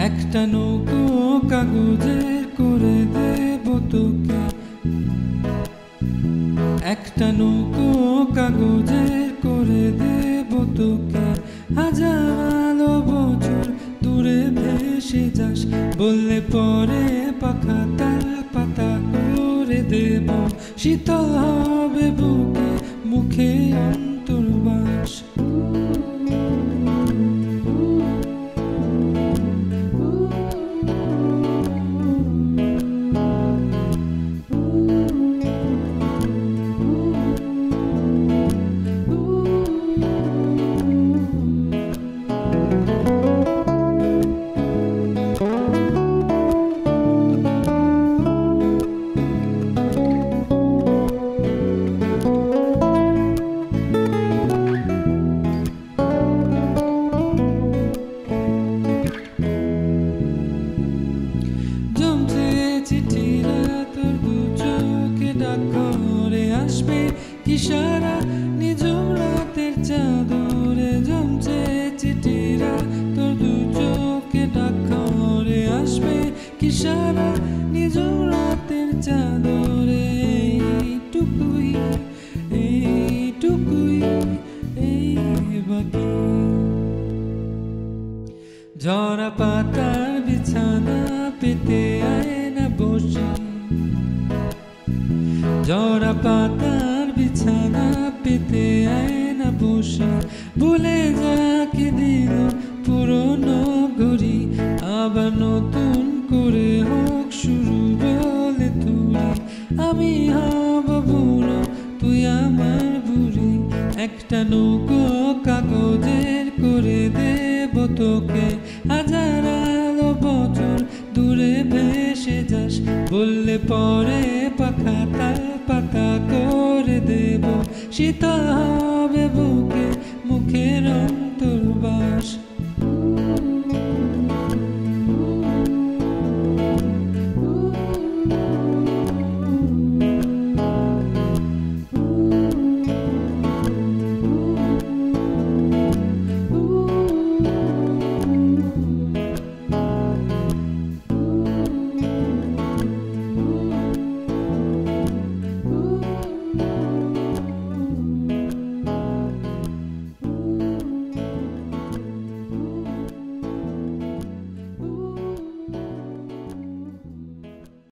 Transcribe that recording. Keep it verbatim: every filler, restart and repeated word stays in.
একটা নৌকো কাগজের করে দেব তোকে, একটা নৌকো কাগজের করে দেব তোকে। হাজার আলো বছর দূরে ভেসে যাস, বললে পরে পাখা তাল পাতা করে দেব। শীতল হবে বুকে মুখে অন্তর্বাস। চিঠিরা তোর দু চোখে ডাক ঘরে আসবে কি সারা নিঝুম রাতের চাদরে। জমছে চিঠিরা তোর দু চোখে ডাক ঘরে আসবে কি সারা নিঝুম রাতের চাদরে। এইটুকুই এইটুকুই এই বাকি। ঝরা পাতার বিছানা পেতে আয় না বসি, ঝরা পাতার বিছানা পেতে আয় না বসি। ভুলে যাকে দিল পুরনো ঘড়ি, আবার নতুন করে হোক শুরু বলে তুই। আমি হব বুড়ো তুই আমার বুড়ি, একটা নৌকো কাগজের করে দেব তোকে। হাজার আলো বছর দূরে ভেসে যাস, বললে পরে পাখা তাল পাতা করে দেব। শীতল হবে বুকে মুখে রং